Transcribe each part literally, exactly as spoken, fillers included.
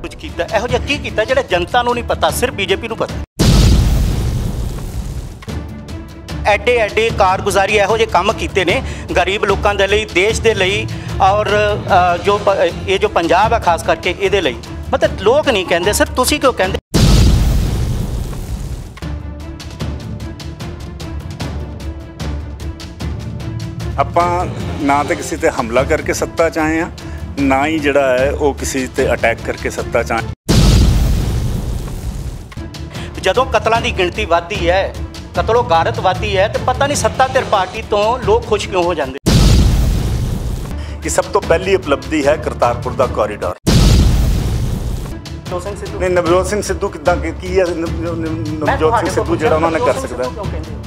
कुछ कीता इहो जिहा की कीता जिहड़ा जनता नूं नहीं पता, सिर्फ बीजेपी नूं पता। एडे एडे कारगुजारी इहो जिहे काम कीते ने गरीब लोकां दे लई, देश दे लई, और जो ये जो पंजाब है खास करके इहदे लई। मतलब लोग नहीं कहंदे, सिर्फ तुसीं क्यों कहंदे? ਆਪਾਂ ना तो किसी ते हमला करके सत्ता चाहे हैं, ना ही जड़ा है वो किसी ते अटैक करके सत्ता चाहे। जदों कतलों की गिनती वधदी है, कतलों गारत वधदी है, तो पता नहीं सत्ता धिर पार्टी तो लोग खुश क्यों हो जाते। कि सब तो पहली उपलब्धि है करतारपुर का कॉरीडोर। नहीं, नवजोत सिंह सिद्धू किद्दां की है? नवजोत सिंह सिद्धू जिहड़ा उन्होंने कर सकदा।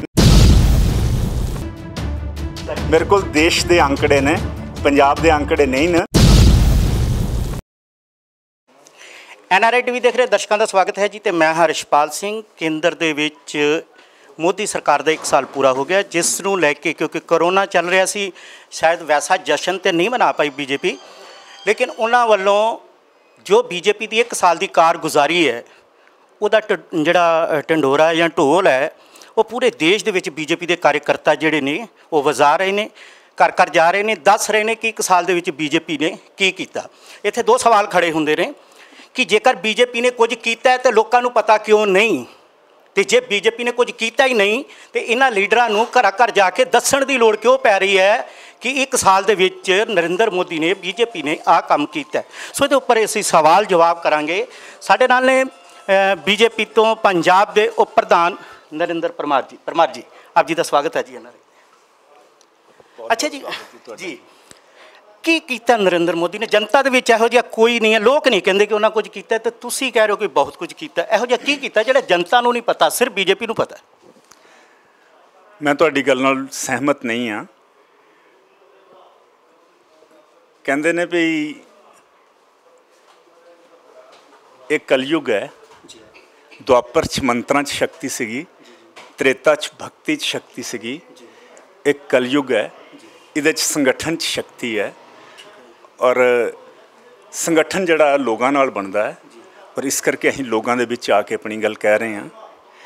मेरे को देश के आंकड़े ने, पंजाब के आंकड़े नहीं ने। एन आर आई टीवी देख रहे दर्शकों का स्वागत है जी। तो मैं हर्षपाल सिंह। केंद्र दे विच मोदी सरकार का एक साल पूरा हो गया, जिस नूं लैके क्योंकि करोना चल रहा सी, शायद वैसा जशन तो नहीं मना पाई बीजेपी, लेकिन उन्हां वल्लों जो बीजेपी की एक साल की कारगुजारी है, उहदा जिहड़ा ढंडोरा या ढोल है, वो पूरे देश दे विच बीजेपी के कार्यकर्ता जिहड़े ने वो वजा रहे हैं, घर घर जा रहे हैं, दस रहे हैं कि एक साल दे विच बीजेपी ने की कीता। इत्थे दो सवाल खड़े हुंदे ने कि जेकर बीजेपी ने कुछ कीता है तो लोगों को पता क्यों नहीं, तो जे बीजेपी ने कुछ किया ही नहीं तो इन्हां लीडरां नूं घर घर जाके दस्सण दी लोड़ क्यों पै रही है कि एक साल दे विच नरेंद्र मोदी ने, बीजेपी ने आ काम कीता है। सो इहदे उपर असीं सवाल जवाब करांगे। साडे नाल ने बीजेपी तो पंजाब के उप प्रधान नरेंद्र परमार जी। परमार जी, आप जी का स्वागत है जी। अच्छा जी जी की कीता नरेंद्र मोदी ने? जनता दे विच इहो जिहा कोई नहीं है, लोग नहीं कहते कि उन्होंने कुछ किया, तो तुसीं कह रहे हो कि बहुत कुछ किया। इहो जिहा की कीता जिहड़ा जनता नूं नहीं पता, सिर्फ बीजेपी नूं पता? मैं तुहाडी गल नाल सहमत नहीं हाँ। कहंदे ने भी एक कलयुग है, द्वापर च मंत्रां च शक्ति सीगी, त्रेता च भक्ति च शक्ति सीगी, एक कलयुग है, इहदे च संगठन च शक्ति है। और संगठन जिहड़ा लोगों नाल बनदा है, और इस करके असीं लोगों दे विच आके अपनी गल कह रहे हैं।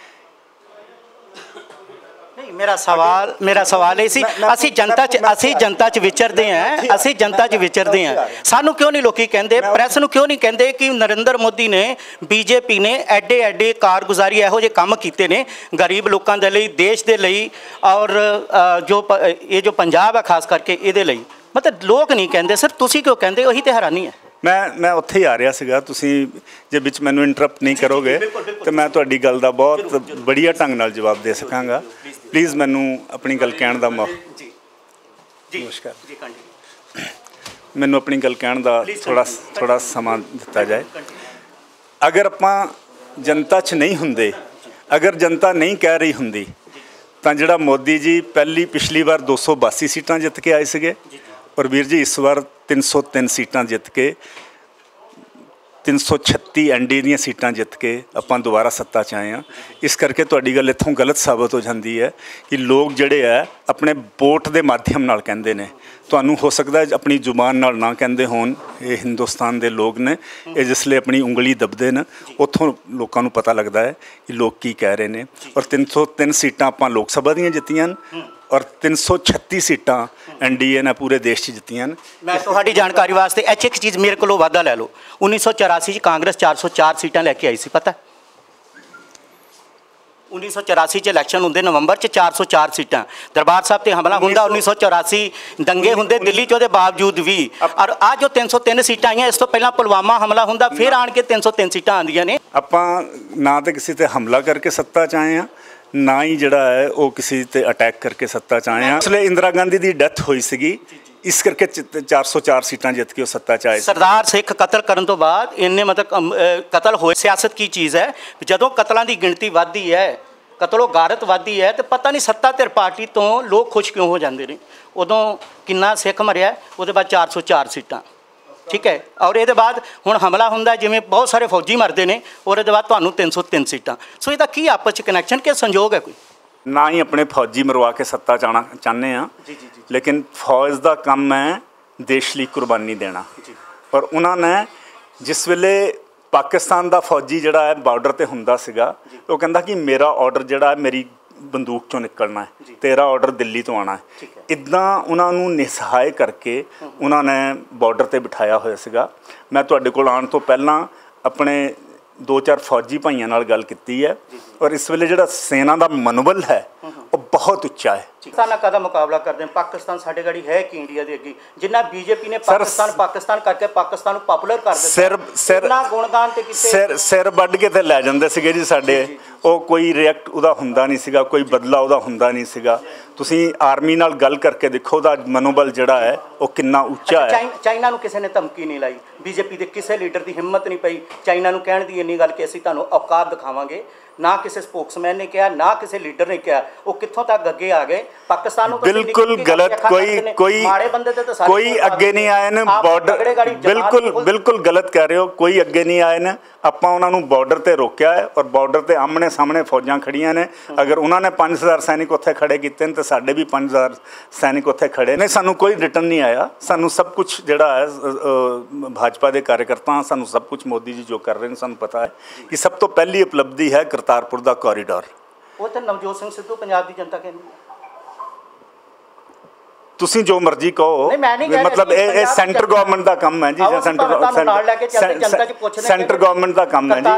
नहीं, मेरा सवाल मेरा सवाल ये सी, असीं जनता च असीं जनता च विचरदे हैं, असीं जनता च विचरदे हैं, सानू क्यों नहीं लोकी कहंदे, प्रैस नूं क्यों नहीं कहंदे कि नरेंद्र मोदी ने, बीजेपी ने एडे एडे कारगुजारी इहो जिहे काम कीते ने गरीब लोकां दे लई, देश दे लई, और जो ये जो पंजाब है खास करके इहदे लई। मतलब लोग नहीं कहंदे, सिर्फ तुसीं क्यों कहंदे? वही तो हैरानी है। मैं मैं उत्थे ही आ रहा सीगा, तुसीं जे विच मैनूं इंटरप्ट नहीं करोगे तो मैं तुहाडी गल दा बहुत बढ़िया ढंग नाल जवाब दे सकांगा। प्लीज़ मैनूं अपनी गल कहण दा मौका। नमस्कार। मैनूं अपनी गल कहण दा थोड़ा थोड़ा समा दिता जाए। अगर आपां जनता च नहीं हुंदे, अगर जनता नहीं कह रही हुंदी, तां जिहड़ा मोदी जी पहली पिछली बार दो सौ बासी सीटां जित के आए सीगे, और वीर जी इस बार तीन सौ तीन सीटां जित के, तीन सौ छत्ती एन डी दी सीटां जित के आपां दोबारा सत्ता च आए हैं। इस करके तुहाडी गल इत्थों गलत साबित हो जाती है कि लोग जिहड़े है अपने वोट के माध्यम नाल कहंदे ने। तुहानूं हो सकदा है अपनी जुबान नाल ना कहंदे होण, ये हिंदुस्तान के लोग ने, ये जिसले अपनी उंगली दबदे ने उत्थों लोगों नूं पता लगता है कि लोग की कह रहे हैं। और तीन सौ तीन सीटां आपां लोक सभा दीयां जित्तियां और तीन सौ छत्ती सीटां एन डी ए ने पूरे देश च जित्तियां। मैं तुहाडी जानकारी वास्ते एच एक चीज़ मेरे को वादा लै लो, उन्नीस सौ चौरासी कांग्रेस चार सौ चार सीटां लैके आई सी, पता? उन्नीस सौ चौरासी च इलैक्शन होंदे नवंबर च, चार सौ चार सीटां। दरबार साहब ते हमला हुंदा उन्नीस सौ चौरासी, दंगे हुंदे दिल्ली च, उहदे बावजूद भी। और आ जो तीन सौ तीन सीटां आईयां, इस तो पहला पुलवामा हमला हुंदा, फिर आण के तीन सौ तीन सीटां आंदियां ने। आपां ना तो किसी ते हमला करके सत्ता च आए हैं, ना ही जिहड़ा है वो किसी ते अटैक करके सत्ता च आए हैं। इसलिए इंदिरा गांधी की डैथ हुई सीगी, इस करके चार सौ चार सीटां जित के सत्ता च आए। सरदार सिख कतल करन तो बाद इन्ने मतलब कतल होए। सियासत की चीज़ है, जदों कतलों की गिनती वधदी है, कतलों गारत वधदी है, तो पता नहीं सत्ता धिर पार्टी तो लोग खुश क्यों हो जाते हैं। उदों किन्ना सिख मरिया, उसदे बाद चार सौ चार सीटां, ठीक है। और ये बाद हुण हमला हुंदा, जिवें बहुत सारे फौजी मरते हैं, और ये बाद तुहानूं तीन सौ तीन सीटां। सो इहदा की आपस च कनैक्शन, के संयोग है कोई? ना ही अपने फौजी मरवा के सत्ता चाहना चाहते हैं, लेकिन फौज का काम है देश लिए कुर्बानी देना। और उन्होंने जिस वेले पाकिस्तान का फौजी जिहड़ा है बार्डर ते हुंदा सीगा, वो कहंदा कि मेरा ऑर्डर जिहड़ा है मेरी बंदूक चों निकलना है, तेरा ऑर्डर दिल्ली तो आना है। इदां उन्होंने निसहाय करके उन्होंने बॉर्डर ते बिठाया होया सीगा। मैं तुहाडे कोल आउण तो पहलां अपने दो चार फौजी भाइयों नाल गल कीती है, और इस वेले जिहड़ा सेना का मनोबल है वो बहुत उच्चा है। पाकिस्तान नाल कदा मुकाबला करते हैं? पाकिस्तान साडे गड़ी है कि इंडिया दे अगे, जिन्ना बीजेपी ने पाकिस्तान पाकिस्तान करके पाकिस्तान नूं पॉपुलर कर दित्ता, सिर सिर गुणगान ते किते सिर सिर वड्ढ के ते लै जांदे सीगे जी साडे, वो कोई रिएक्ट उहदा हुंदा नहीं सीगा, कोई बदला उहदा हुंदा नहीं सीगा। तुसीं आर्मी नाल गल करके देखो उहदा मनोबल जिहड़ा है वो कितना उच्चा है। चाइना नूं किसी ने धमकी नहीं लाई, बीजेपी के किसी लीडर की हिम्मत नहीं पई चाइना नूं कहण दी इन्नी गल कि असीं तुहानूं औकात दिखावांगे, ना किसी स्पोक्समैन ने कहा, ना किसी लीडर ने कहा, वो कित्थों तक अगे आ गए। पाकिस्तान तो बिल्कुल गलत, कोई कोई कोई अगे नहीं आए न बॉर्डर, बिल्कुल बिल्कुल गलत कह रहे हो, कोई अगे नहीं आए न। आपां उन्हां नूं बॉर्डर ते रोकिया है, और बॉर्डर ते आमने सामने फौजां खड़ियां ने। अगर उन्होंने पाँच हज़ार सैनिक उत्थे खड़े कीते तो साडे भी पाँच हज़ार सैनिक उत्थे खड़े ने। सानू कोई रिटर्न नहीं आया, सानू सब कुछ जिहड़ा है भाजपा के कार्यकर्ता सानू सब कुछ मोदी जी जो कर रहे हैं सानू पता है कि सब तो पहली उपलब्धि है करतारपुर का कॉरीडोर। वो तो नवजोत सिंह सिद्धू पंजाब की जनता कहती तुसीं जो मर्जी कहो, मतलब ये सेंटर गवर्नमेंट का काम है जी, सेंटर सेंटर गवर्नमेंट का काम है जी।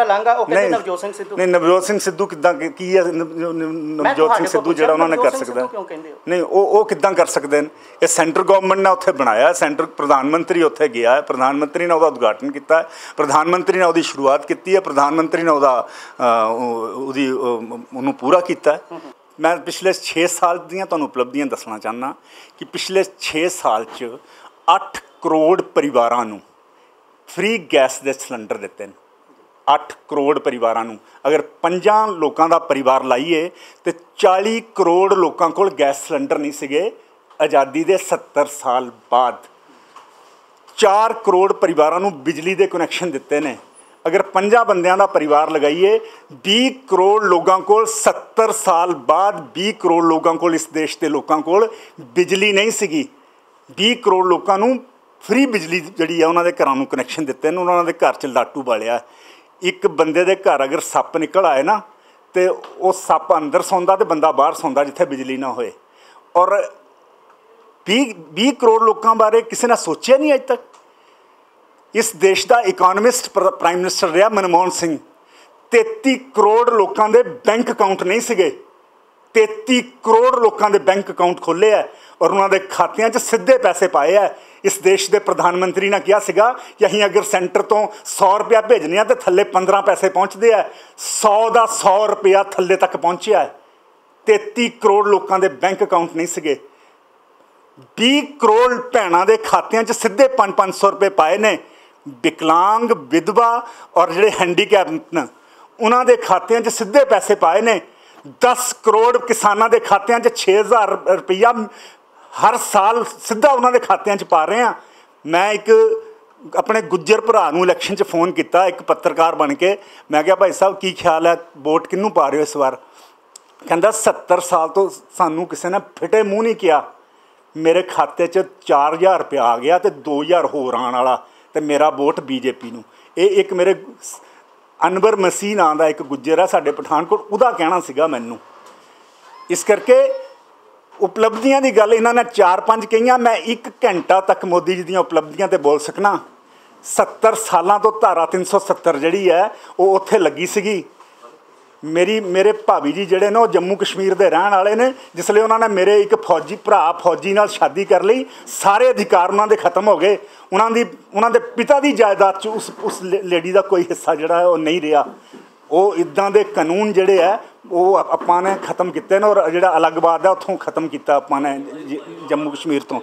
नहीं नवजोत सिंह सिद्धू किदां की है, नवजोत सिंह सिद्धू जिहड़ा उन्होंने कर सकदा नहीं, वो वो किदां कर सकते हैं? ये सेंटर गवर्नमेंट ने उत्थे बनाया, सेंटर प्रधानमंत्री उत्थे गया है, प्रधानमंत्री ने उसका उद्घाटन किया है, प्रधानमंत्री ने उसकी शुरुआत की है, प्रधानमंत्री ने उसदी उन्होंने पूरा किया है। मैं पिछले छे साल दी तुहानूं उपलब्धियां दसना चाहना कि पिछले छे साल च अठ करोड़ परिवारां नूं फ्री गैस दे सिलेंडर दिते हैं। अठ करोड़ परिवारां नूं अगर पंजां लोकां दा परिवार लाइए तो चाली करोड़ लोकां कोल गैस सिलेंडर नहीं सीगे आज़ादी दे सत्तर साल बाद। चार करोड़ परिवारां नूं बिजली दे कनैक्शन दिते ने। अगर पंजा बंदियां दा परिवार लगाइए बीस करोड़ लोगों को सत्तर साल बाद बीस करोड़ लोगों को इस देश के लोगों को बिजली नहीं सीगी। बीस करोड़ लोगों को फ्री बिजली जी है उन्होंने घरों में कनैक्शन दिते हैं, उन्होंने घर च लाटू बालिया। एक बंदे दे घर अगर सप निकल आए ना तो वो सप अंदर सौंदा तो बंदा बाहर सौंदा जिथे बिजली ना होए। और बीस बीस करोड़ लोगों बारे किसी ने सोचा नहीं अज तक। इस देश का इकोनॉमिस्ट प्राइम मिनिस्टर रहा मनमोहन सिंह, तेती करोड़ लोगों के बैंक अकाउंट नहीं सीगे, तेती करोड़ लोगों के बैंक अकाउंट खोले है और उन्होंने खात्यां च सीधे पैसे पाए है। इस देश के प्रधानमंत्री ने कहा सीगा कि असीं अगर सेंटर तो सौ रुपया भेजने तो थले पंद्रह पैसे पहुँचते हैं, सौ का सौ रुपया थले तक पहुँचा है। तेती करोड़ लोगों के बैंक अकाउंट नहीं सीगे। बीस करोड़ भैनों के खात्यां च सीधे पाँच पाँच सौ रुपये पाए ने। विकलांग विधवा और जिहड़े हैंडीकैप न उन्हां दे खात्यां च सीधे पैसे पाए ने। दस करोड़ किसानां दे खात्यां च छे हज़ार रुपया हर साल सीधा उन्हां दे खात्यां च पा रहे हैं। मैं एक अपने गुज्जर भरा नूं इलैक्शन च फोन किया, एक पत्रकार बन के। मैं कहा भाई साहब की ख्याल है वोट किनूं पा रहे हो इस बार? कहंदा सत्तर साल तो सानूं किसी ने फिटे मूँह नहीं किया। मेरे खाते च चार हज़ार रुपया आ गया तो दो हज़ार होर आने वाला, तो मेरा वोट बीजेपी नूं। ये एक मेरे अनवर मसीह नाम का एक गुज्जर है साडे पठानकोट, उहदा कहना सीगा मैनूं। इस करके उपलब्धियां की गल इन्होंने चार पाँच कही, मैं एक घंटा तक मोदी जी दीयां उपलब्धियां ते बोल सकना। सत्तर सालों तो धारा तीन सौ सत्तर जी है वो उत्थे लगी सीगी। मेरी मेरे भाभी जी जिहड़े ने जम्मू कश्मीर के रहने वाले ने, जिसले उन्होंने मेरे एक फौजी भरा फौजी नाल शादी कर ली, सारे अधिकार उन्होंने खत्म हो गए। उन्होंने उन्होंने पिता की जायदाद च उस उस लेडी का कोई हिस्सा जिहड़ा है वो नहीं रहा। वो इदां दे कानून जिहड़े है वो आपां ने खत्म किए और जिहड़ा अलगबाद है उत्थों खत्म किया आपां ने जम्मू कश्मीर तो।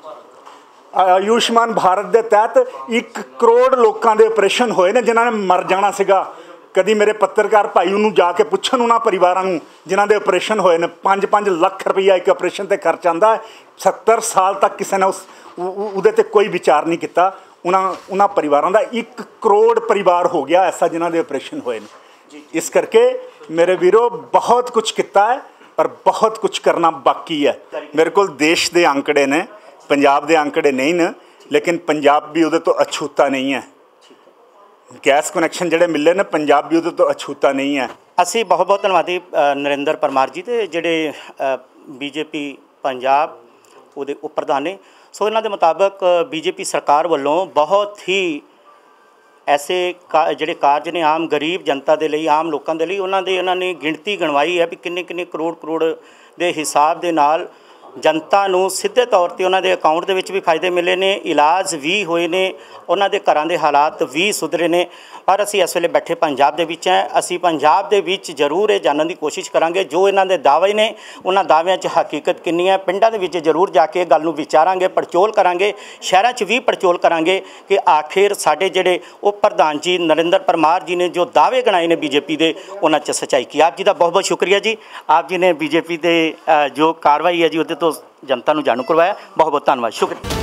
आयुष्मान भारत के तहत एक करोड़ लोगों के ऑपरेशन होए ने जिन्होंने मर जाना सीगा। कभी मेरे पत्रकार भाई उन्होंने जाके पुछन उन्होंने परिवारों जिन्हों के ऑपरेशन होए ने, पाँच पाँच लख रुपया एक ऑपरेशन से खर्च आता है। सत्तर साल तक किसी ने उस उहदे ते कोई विचार नहीं किया। उन्होंने उन्होंने परिवारों का एक करोड़ परिवार हो गया ऐसा जिन्हों के ऑपरेशन होए ने। इस करके मेरे वीरों बहुत कुछ किया है और बहुत कुछ करना बाकी है। मेरे को देश के आंकड़े ने, पंजाब के आंकड़े नहीं न, लेकिन पंजाब भी उहदे तो अछूता नहीं है। ਗੈਸ ਕਨੈਕਸ਼ਨ ਜਿਹੜੇ ਮਿਲੇ ਨੇ ਪੰਜਾਬੀ ਉਹਦੇ ਤੋਂ ਅਛੂਤਾ ਨਹੀਂ ਹੈ। ਅਸੀਂ ਬਹੁਤ ਬਹੁਤ ਧੰਨਵਾਦੀ ਅ, ਨਰਿੰਦਰ ਪਰਮਾਰ ਜੀ ਦੇ ਜਿਹੜੇ ਬੀਜੇਪੀ ਪੰਜਾਬ ਉਹਦੇ ਉਪ ਪ੍ਰਧਾਨ ਨੇ। ਸੋ ਇਹਨਾਂ ਦੇ ਮੁਤਾਬਕ ਬੀਜੇਪੀ ਸਰਕਾਰ ਵੱਲੋਂ ਬਹੁਤ ਹੀ ਐਸੇ ਕਾ ਜਿਹੜੇ ਕਾਰਜ ਨੇ ਆਮ ਗਰੀਬ ਜਨਤਾ ਦੇ ਲਈ, ਆਮ ਲੋਕਾਂ ਦੇ ਲਈ, ਉਹਨਾਂ ਦੇ ਉਹਨਾਂ ਨੇ ਗਿਣਤੀ ਗਣਵਾਈ ਹੈ ਵੀ ਕਿੰਨੇ ਕਿੰਨੇ ਕਰੋੜ ਕਰੋੜ ਦੇ ਹਿਸਾਬ ਦੇ ਨਾਲ ਜਨਤਾ ਨੂੰ ਸਿੱਧੇ ਤੌਰ 'ਤੇ ਉਹਨਾਂ ਦੇ ਅਕਾਊਂਟ ਦੇ ਵਿੱਚ ਵੀ ਫਾਇਦੇ ਮਿਲੇ ਨੇ, ਇਲਾਜ ਵੀ ਹੋਏ ਨੇ, ਉਹਨਾਂ ਦੇ ਘਰਾਂ ਦੇ ਹਾਲਾਤ ਵੀ ਸੁਧਰੇ ਨੇ। ਪਰ ਅਸੀਂ ਇਸ ਵੇਲੇ ਬੈਠੇ ਪੰਜਾਬ ਦੇ ਵਿੱਚ ਹੈ। ਅਸੀਂ ਪੰਜਾਬ ਦੇ ਵਿੱਚ ਜ਼ਰੂਰ ਇਹ ਜਾਣਨ ਦੀ ਕੋਸ਼ਿਸ਼ ਕਰਾਂਗੇ ਜੋ ਇਹਨਾਂ ਦੇ ਦਾਅਵੇ ਨੇ ਉਹਨਾਂ ਦਾਅਵਿਆਂ 'ਚ ਹਕੀਕਤ ਕਿੰਨੀ ਹੈ। ਪਿੰਡਾਂ ਦੇ ਵਿੱਚ ਜ਼ਰੂਰ ਜਾ ਕੇ ਗੱਲ ਨੂੰ ਵਿਚਾਰਾਂਗੇ, ਪੜਚੋਲ ਕਰਾਂਗੇ, ਸ਼ਹਿਰਾਂ 'ਚ ਵੀ ਪੜਚੋਲ ਕਰਾਂਗੇ ਕਿ ਆਖਿਰ ਸਾਡੇ ਜਿਹੜੇ ਉਪ ਪ੍ਰਧਾਨ ਜੀ ਨਰਿੰਦਰ ਪਰਮਾਰ ਜੀ ਨੇ ਜੋ ਦਾਅਵੇ ਗਣਾਏ ਨੇ ਬੀਜੇਪੀ ਦੇ ਉਹਨਾਂ 'ਚ ਸੱਚਾਈ ਕੀ। ਆਪ ਜੀ ਦਾ ਬਹੁਤ ਬਹੁਤ ਸ਼ੁਕਰੀਆ ਜੀ। ਆਪ ਜੀ ਨੇ ਬੀਜੇਪੀ ਦੇ ਜੋ ਕਾਰਵਾਈ ਹੈ ਜੀ ਉਹਦੇ ਤੋਂ ਜਨਤਾ ਨੂੰ ਜਾਣੂ ਕਰਵਾਇਆ। ਬਹੁਤ ਬਹੁਤ ਧੰਨਵਾਦ, ਸ਼ੁਕਰੀਆ।